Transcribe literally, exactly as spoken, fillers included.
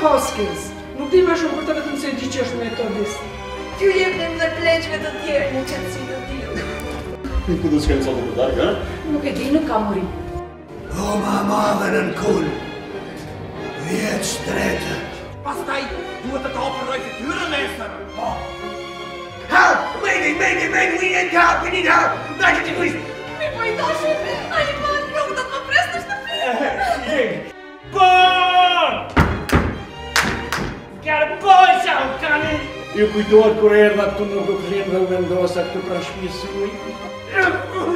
Hoskins, nuk di më shumë për të vetëm se di që është metodist. Ty jepnim dhe pleqve të tjerë në qëtësi të tjilë. Ku do s'kem sot të darkë, ha? Nuk e di, nuk ka muri. Roma madhe në në kull. Vjetë shtretë. Pastaj, duhet të të operoj fytyrën, mesër. Help! Mayday, mayday, mayday, we need help, we need help! Dajte ti please! Mi po i dashur, a i ma nuk do të më presë në shtëpi. Bon! Got a boys out coming! Ju kujtohet kur erdha këtu nuk do krim dhe u vendosa këtë pranë shtëpisë suaj.